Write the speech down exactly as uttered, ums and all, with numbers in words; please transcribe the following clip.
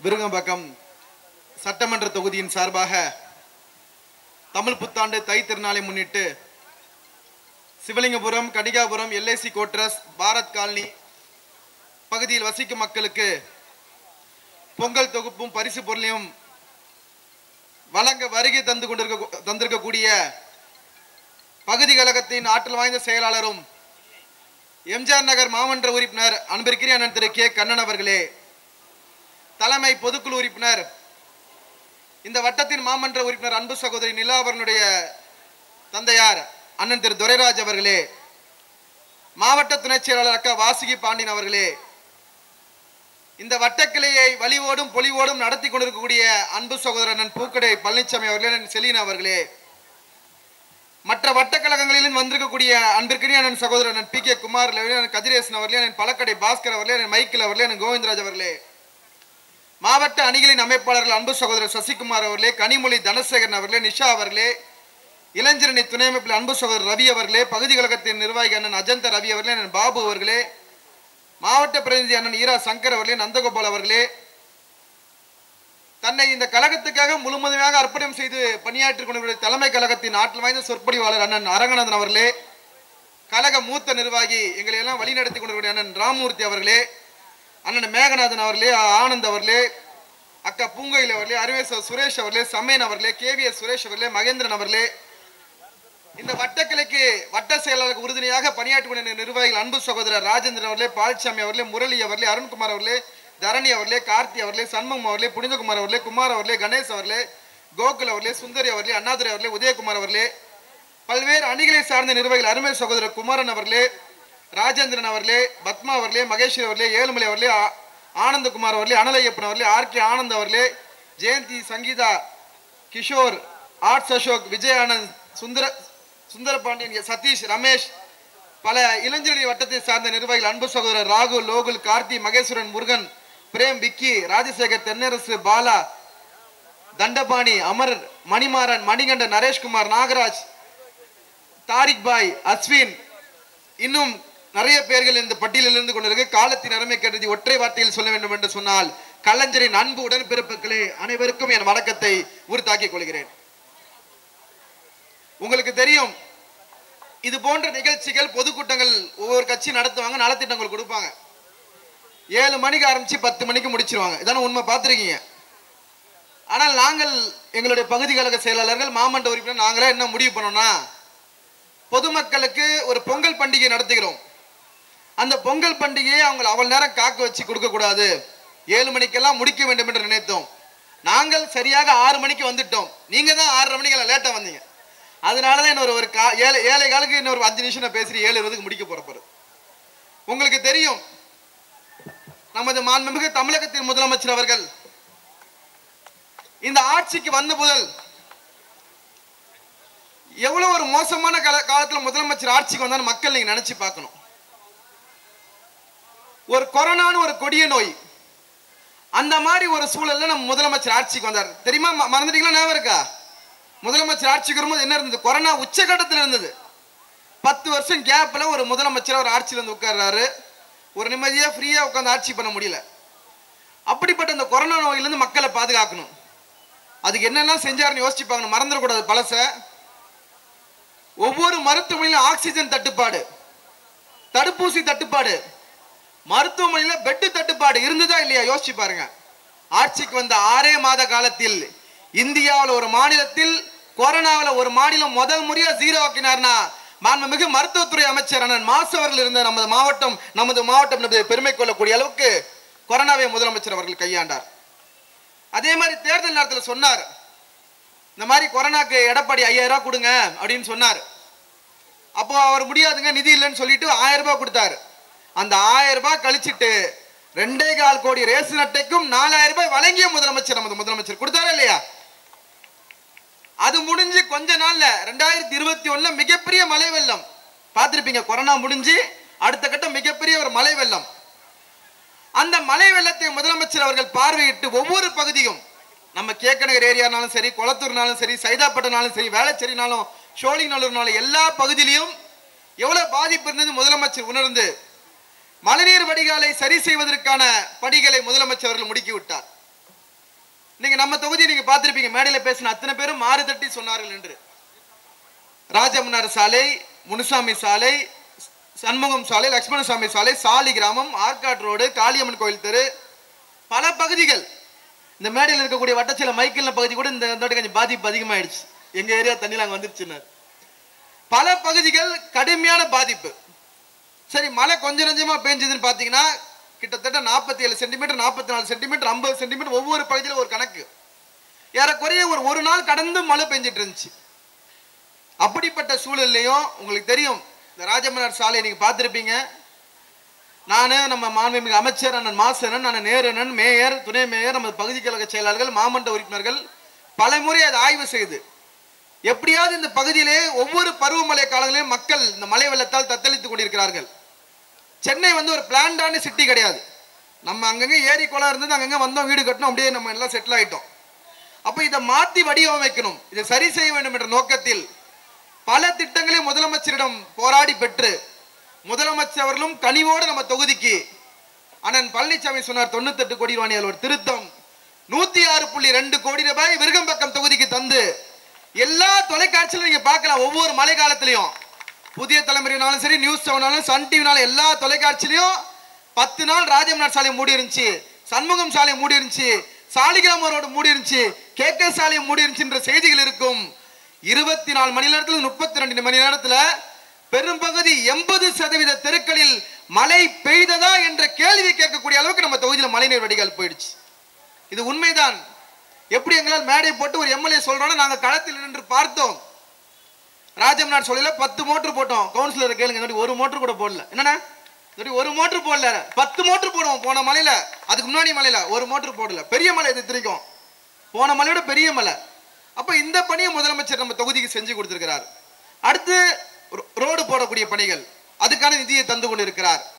விருகம்பாக்கம் சட்டமன்ற தொகுதியின் சார்பாக தமிழ் புத்தாண்டு தை திருநாளை முன்னிட்டு Sivalingapuram, Kadigapuram, LIC quarters, Bharat colony பகுதியில் வசிக்கும் மக்களுக்கு பொங்கல் தொகுப்பும் பரிசு பொருளையும் வழங்க வருகை தந்து கொண்டிருக்க தந்திருக்கக்கூடிய பகுதி கழகத்தின் ஆற்றல் வாய்ந்த செயலாளரும் எம்ஜிஆர் நகர் மாமன்ற உறுப்பினர் அன்பிற்குரிய அண்ணன் திரு கே கண்ணன் அவர்களே, தலைமை பொதுக்குழு உறுப்பினர், இந்த வட்டத்தின் மாமன்ற உறுப்பினர் அன்பு சகோதரி நிலா அவர்களுடைய தந்தையார் அண்ணன் திரு துரைராஜ் அவர்களே, மாவட்ட துணை செயலாளர் அக்கா வாசுகி பாண்டியன் அவர்களே, இந்த வட்டக்கிளையை வலிவோடும் பொலிவோடும் நடத்தி கொண்டிருக்கக்கூடிய அன்பு சகோதரர் அண்ணன் பூக்கடை பழனிசாமி அவர்களே, செலீனா அவர்களே, மற்ற வட்டக்கழகங்களிலும் வந்திருக்கக்கூடிய அன்பிற்குரிய அண்ணன் சகோதரர் அண்ணன் பி கே குமார், கதிரேசன் அவர்களே, அண்ணன் பழக்கடை பாஸ்கர் அவர்களே, அண்ணன் மைக்கேல் அவர்களே, அண்ணன் கோவிந்தராஜ் அவர்களே, மாவட்ட அணிகளின் அமைப்பாளர்கள் அன்பு சகோதரர் சசிகுமார் அவர்களே, கனிமொழி தனசேகரன் அவர்களே, நிஷா அவர்களே, இளைஞரணி துணை அமைப்பில் அன்பு சகோதரர் ரவி அவர்களே, பகுதி கழகத்தின் நிர்வாகி அண்ணன் அஜந்த ரவி அவர்களே, அண்ணன் பாபு அவர்களே, மாவட்ட பிரதிநிதி அண்ணன் ஈரா சங்கர் அவர்களே, நந்தகோபால் அவர்களே, தன்னை இந்த கழகத்துக்காக முழுமையாக அர்ப்பணம் செய்து பணியாற்றிக் கொண்டிருக்கிற தலைமை கழகத்தின் ஆற்றல் வாய்ந்த சொற்பொழிவாளர் அண்ணன் அரங்கநாதன் அவர்களே, கழக மூத்த நிர்வாகி எங்களை எல்லாம் வழிநடத்தி கொண்டிருக்கிற அண்ணன் ராமமூர்த்தி அவர்களே, அண்ணன் மேகநாதன் அவர்களே, ஆனந்த் அவர்களே, அக்கா பூங்கோயில் அவர்களே, அருவேச சுரேஷ் அவர்களே, சமேன் அவர்களே, கே வி எஸ் சுரேஷ் அவர்களே, மகேந்திரன் அவர்களே, இந்த வட்டக்கிளைக்கு வட்ட செயலாளருக்கு உறுதுணையாக பணியாற்றி கொண்ட நிர்வாகிகள் அன்பு சகோதரர் ராஜேந்திரன் அவர்களே, பால்சாமி அவர்களே, முரளி அவர்களே, அருண்குமார் அவர்களே, தரணி அவர்களே, கார்த்தி அவர்களே, சண்முகம் அவர்களே, புனிதகுமார் அவர்களே, குமார் அவர்களே, கணேஷ் அவர்களே, கோகுல் அவர்களே, சுந்தரி அவர்களே, அண்ணாதுரை அவர்களே, உதயகுமார் அவர்களே, பல்வேறு அணிகளை சார்ந்த நிர்வாகிகள் அருமை சகோதரர் குமாரன் அவர்களே, ராஜேந்திரன் அவர்களே, பத்மா அவர்களே, மகேஸ்வரி அவர்களே, ஏழுமலை அவர்களே, ஆனந்தகுமார் அவர்களே, அனலையப்பன் அவர்களே, ஆர் கே ஆனந்த் அவர்களே, ஜெயந்தி, சங்கீதா, கிஷோர், ஆர்ட்ஸ் அசோக், விஜய் ஆனந்த், சுந்தர சுந்தரபாண்டியன், சதீஷ், ரமேஷ், பல இளைஞரணி வட்டத்தை சார்ந்த நிர்வாகிகள் அன்பு சகோதரர் ராகுல், லோகுல், கார்த்தி, மகேஸ்வரன், முருகன், பிரேம், விக்கி, ராஜசேகர், தென்னரசு, பாலா, தண்டபாணி, அமர், மணிமாறன், மணிகண்டன், நரேஷ்குமார், நாகராஜ், தாரிக் பாய், அஸ்வின், இன்னும் நிறைய பேர்கள் இந்த பட்டியலில் இருந்து கொண்டிருக்கு. காலத்தின் அருமை கருதி ஒற்றை வார்த்தையில் சொல்ல வேண்டும் என்று சொன்னால், கலைஞரின் அன்பு உடன்பிறப்புகளே அனைவருக்கும் என் வணக்கத்தை உறுத்தாக்கிக் கொள்கிறேன். உங்களுக்கு தெரியும், இது போன்ற நிகழ்ச்சிகள், பொதுக்கூட்டங்கள் ஒவ்வொரு கட்சி நடத்துவாங்க, நலத்திட்டங்கள் கொடுப்பாங்க. ஏழு மணிக்கு ஆரம்பிச்சு பத்து மணிக்கு முடிச்சிருவாங்க. இதான உண்மை, பார்த்துருக்கீங்க. ஆனால் நாங்கள் எங்களுடைய பகுதி கழக செயலாளர்கள், மாமன்ற உறுப்பினர், நாங்களே என்ன முடிவு பண்ணோம்னா, பொதுமக்களுக்கு ஒரு பொங்கல் பண்டிகை நடத்துகிறோம். அந்த பொங்கல் பண்டிகையை அவங்க அவ்வளவு நேரம் காக்க வச்சு கொடுக்க கூடாது, ஏழு மணிக்கெல்லாம் முடிக்க வேண்டும் என்று நினைத்தோம். நாங்கள் சரியாக ஆறு மணிக்கு வந்துட்டோம். நீங்க தான் ஆறரை மணிக்கு லேட்டா வந்தீங்க. அதனாலதான் இன்னொரு ஒரு கா ஏழை ஏழை காலுக்கு இன்னொரு அஞ்சு நிமிஷம் நான் பேசுறேன். ஏழு இருபதுக்கு முடிக்க போறப்பாரு. உங்களுக்கு தெரியும், நமது மாண்புமிகு தமிழகத்தின் முதலமைச்சர் அவர்கள் இந்த ஆட்சிக்கு வந்த முதல் எவ்வளவு ஒரு மோசமான காலத்தில் முதலமைச்சர் ஆட்சிக்கு வந்தாலும் மக்கள் நீங்க நினைச்சு பார்க்கணும். ஒரு கொரோனான்னு ஒரு கொடிய நோய், அந்த மாதிரி ஒரு சூழல்ல நம்ம முதலமைச்சர் ஆட்சிக்கு வந்தார். தெரியுமா? மறந்துட்டீங்களா? ஞாபகம் இருக்கா? முதலமைச்சர் ஆட்சிக்கு வரும்போது என்ன இருந்தது? கொரோனா உச்சகட்டத்தில் இருந்தது. பத்து வருஷம் கேப்ல ஒரு முதலமைச்சர் ஒரு ஆட்சியில் வந்து உட்கார்றாரு. ஒரு நிம்மதியா ஃப்ரீயா உட்கார்ந்து ஆட்சி பண்ண முடியல. அப்படிப்பட்ட இந்த கொரோனா நோயிலிருந்து மக்களை பாதுகாக்கணும். அதுக்கு என்னெல்லாம் செஞ்சாருன்னு யோசிச்சு பார்க்கணும். மறந்துடக்கூடாது பழச. ஒவ்வொரு மருத்துவமனையிலும் ஆக்சிஜன் தட்டுப்பாடு, தடுப்பூசி தட்டுப்பாடு, மருத்துவமனையில பெட்டு தட்டுப்பாடு இருந்ததா இல்லையா? யோசிச்சு பாருங்க. ஆட்சிக்கு வந்த ஆறே மாத காலத்தில் இந்தியாவில் ஒரு மாநிலத்தில் கொரோனாவில் ஒரு மாநிலம் முதல் முறையா ஜீரோ ஆக்கினார்னா மாண்புமிகு மருத்துவத்துறை அமைச்சர் அண்ணன் மாசு அவர்கள் இருந்த நமது மாவட்டம் நமது மாவட்டம் பெருமை கொள்ளக்கூடிய அளவுக்கு கொரோனாவை முதலமைச்சர் அவர்கள் கையாண்டார். அதே மாதிரி தேர்தல் நேரத்தில் சொன்னார், இந்த மாதிரி கொரோனாக்கு எடப்பாடி ஐயாயிரம் ரூபாய் கொடுங்க அப்படின்னு சொன்னார். அப்போ அவர் முடியாதுங்க, நிதி இல்லைன்னு சொல்லிட்டு ஆயிரம் ரூபாய் கொடுத்தாரு. அந்த ஆயிரம் ரூபாய் கழிச்சிட்டு ரெண்டே கால் கோடி ரேஷன் அட்டைக்கும் நாலாயிரம் ரூபாய் வழங்கிய முதலமைச்சர் நமது முதலமைச்சர் கொடுத்தாரா இல்லையா? அது முடிஞ்சு கொஞ்ச நாள்ல ரெண்டாயிரத்தி இருபத்தி ஒண்ணுல மிகப்பெரிய மழை வெள்ளம் பார்த்திருப்பீங்க. கொரோனா முடிஞ்சு அடுத்த கட்டம் மிகப்பெரிய ஒரு மழை வெள்ளம். அந்த மழை வெள்ளத்தை முதலமைச்சர் அவர்கள் பார்வையிட்டு ஒவ்வொரு பகுதியும், நம்ம கேக்கநகர் ஏரியானாலும் சரி, கொளத்தூர்னாலும் சரி, சைதாப்பட்டினாலும் சரி, வேளச்சேரினாலும், சோழிங்கநல்லூர்னாலும் எல்லா பகுதியிலும் எவ்வளவு பாதிப்பு இருந்தது முதலமைச்சர் உணர்ந்து மழைநீர் வடிகாலை சரி செய்வதற்கான பணிகளை முதலமைச்சர் அவர்கள் முடுக்கிவிட்டார். நீங்க நம்ம தொகுதி நீங்க பார்த்திருப்பீங்க, மேடையில பேசின அத்தனை பேரும் மாறு தட்டி சொன்னார்கள் என்று. ராஜமன்னார் சாலை, முனுசாமி சாலை, சண்முகம் சாலை, லட்சுமணசாமி சாலை, சாலி கிராமம், ஆற்காடு ரோடு, காளியம்மன் கோயில் தெரு, பல பகுதிகள். இந்த மேடையில் இருக்கக்கூடிய வட்டச்சில மைக்கேல் பகுதி கூட இந்த கொஞ்சம் பாதிப்பு அதிகமாயிடுச்சு. எங்க ஏரியா தண்ணியில் அங்கே வந்துருச்சுன்னு பல பகுதிகள் கடுமையான பாதிப்பு. சரி, மழை கொஞ்சம் கொஞ்சமா பெஞ்சதுன்னு பார்த்தீங்கன்னா கிட்டத்தட்ட நாற்பத்தி ஏழு சென்டிமீட்டர், நாற்பத்தி நாலு சென்டிமீட்டர், ஐம்பது சென்டிமீட்டர், ஒவ்வொரு பகுதியில் ஒரு கணக்கு. ஏறக்குறைய ஒரு ஒரு நாள் கடந்து மழை பெஞ்சிட்டு இருந்துச்சு. அப்படிப்பட்ட சூழல்லையும் உங்களுக்கு தெரியும், இந்த ராஜமன்னார் சாலை நீங்க பார்த்துருப்பீங்க. நான் நம்ம மாண்புமிகு அமைச்சர் அண்ணன் மாசனன், அண்ணன் நேரனன், மேயர், துணை மேயர், நமது பகுதி கழக செயலாளர்கள், மாமன்ற உறுப்பினர்கள் பல முறை அதை ஆய்வு செய்து எப்படியாவது இந்த பகுதியிலே ஒவ்வொரு பருவமழை காலங்களிலும் மக்கள் இந்த மழை வெள்ளத்தால் தத்தளித்துக் கொண்டிருக்கிறார்கள். சென்னை வந்து ஒரு பிளான்டான சிட்டி கிடையாது. நம்ம அங்கங்க ஏரி குளம் இருந்தது, அங்கங்க வந்தோம், வீடு கட்டணும், அப்படியே நம்ம எல்லாம் செட்டில் ஆயிட்டோம். அப்ப இதை மாற்றி வடிவமைக்கணும், இதை சரி செய்ய வேண்டும் என்ற நோக்கத்தில் பல திட்டங்களை முதலமைச்சரிடம் போராடி பெற்று முதலமைச்சர் அவர்களும் கனிவோடு நம்ம தொகுதிக்கு அண்ணன் பழனிசாமி சொன்னார் தொண்ணூத்தி எட்டு கோடி ரூபாய் ஒரு திருத்தம் நூத்தி ஆறு புள்ளி ரெண்டு கோடி ரூபாய் விருகம்பக்கம் தொகுதிக்கு தந்து எல்லா தொலைக்காட்சியிலும் நீங்க பார்க்கலாம். ஒவ்வொரு மழை காலத்திலையும் புதிய தலைமுறையினாலும் சரி, நியூஸ் செவனாலும், சன் டிவினாலும் எல்லா தொலைக்காட்சியிலையும் பத்து நாள் ராஜமன்னார் சாலை மூடி இருந்துச்சு, சண்முகம் சாலை மூடி இருந்துச்சு, சாலிகிராம ரோடு மூடி இருந்துச்சு, கே கே சாலை மூடி இருந்துச்சுன்ற செய்திகள் இருக்கும். இருபத்தி நாலு மணி நேரத்தில் முப்பத்தி ரெண்டு மணி நேரத்தில் பெரும்பகுதி எண்பது சதவீத தெருக்களில் மழை பெய்ததா என்ற கேள்வி கேட்கக்கூடிய அளவுக்கு நம்ம தொகுதியில் மழைநீர் வடிகால் போயிடுச்சு. இது உண்மைதான். எப்படி எங்களால் மேடை போட்டு ஒரு எம்எல்ஏ சொல்றோம்னா நாங்க களத்தில் நின்று பார்த்தோம். ராஜமன்னார் சொல்ல பத்து மோட்டர் போட்டோம், கவுன்சிலர் கேளுங்க, ஒரு மோட்டர் கூட போடல. என்னன்னா ஒரு மோட்டர் போடல, பத்து மோட்டர் போடுவோம். போன மலையில, அதுக்கு முன்னாடி மலையில ஒரு மோட்டர் போடல. பெரிய மலை இது திரிக்கும், போன மலையோட பெரிய மலை. அப்ப இந்த பணியை முதலமைச்சர் நம்ம தொகுதிக்கு செஞ்சு கொடுத்திருக்கிறார். அடுத்து ரோடு போடக்கூடிய பணிகள், அதுக்கான நிதியை தந்து கொண்டிருக்கிறார்.